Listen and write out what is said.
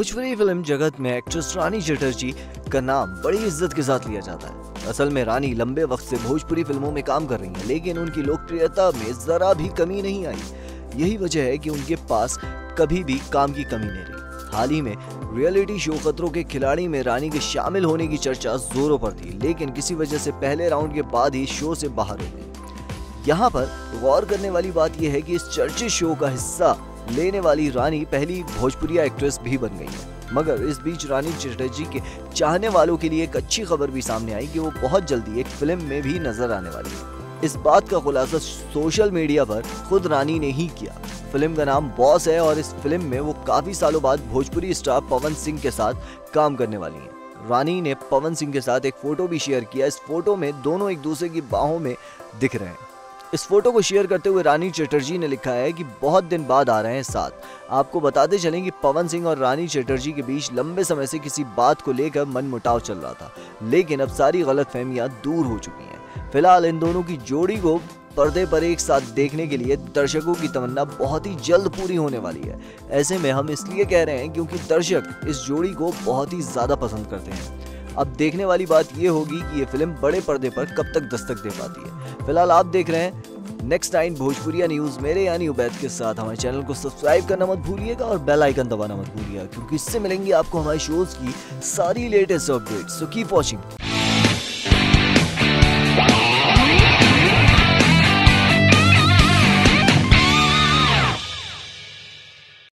Bhojpuri film जगत में actress रानी चटर्जी का नाम बड़ी इज्जत के साथ लिया जाता है। असल में रानी लंबे वक्त से भोजपुरी फिल्मों में काम कर रही हैं, लेकिन उनकी लोकप्रियता में जरा भी कमी नहीं आई। यही वजह है कि उनके पास कभी भी काम की कमी नहीं रही। हाल ही में रियलिटी शो खतरों के खिलाड़ी में रानी के शामिल होने की चर्चा जोरों पर थी, लेकिन किसी वजह से पहले राउंड के बाद ही शो से बाहर हो गई। यहाँ पर गौर करने वाली बात यह है कि इस चर्चित शो का हिस्सा लेने वाली रानी पहली भोजपुरी एक्ट्रेस भी बन गई है। मगर इस बीच रानी चटर्जी के चाहने वालों के लिए एक अच्छी खबर भी सामने आई कि वो बहुत जल्दी एक फिल्म में भी नजर आने वाली है। इस बात का खुलासा सोशल मीडिया पर खुद रानी ने ही किया। फिल्म का नाम बॉस है और इस फिल्म में वो काफी सालों बाद भोजपुरी स्टार पवन सिंह के साथ काम करने वाली हैं। रानी ने पवन सिंह के साथ एक फोटो भी शेयर किया। इस फोटो में दोनों एक दूसरे की बाहों में दिख रहे हैं। इस फोटो को शेयर करते हुए रानी चटर्जी ने लिखा है कि बहुत दिन बाद आ रहे हैं साथ। आपको बताते चलें कि पवन सिंह और रानी चटर्जी के बीच लंबे समय से किसी बात को लेकर मनमुटाव चल रहा था, लेकिन अब सारी गलतफहमियां दूर हो चुकी हैं। फिलहाल इन दोनों की जोड़ी को पर्दे पर एक साथ देखने के लिए दर्शकों की तमन्ना बहुत ही जल्द पूरी होने वाली है। ऐसे में हम इसलिए कह रहे हैं क्योंकि दर्शक इस जोड़ी को बहुत ही ज्यादा पसंद करते हैं। अब देखने वाली बात ये होगी कि ये फिल्म बड़े पर्दे पर कब तक दस्तक दे पाती है। फिलहाल आप देख रहे हैं नेक्स्ट 9 भोजपुरिया न्यूज मेरे यानी उबैद के साथ। हमारे चैनल को सब्सक्राइब करना मत भूलिएगा और बेल आइकन दबाना मत भूलिएगा, क्योंकि इससे मिलेंगी आपको हमारे शोज की सारी latest updates. So keep watching.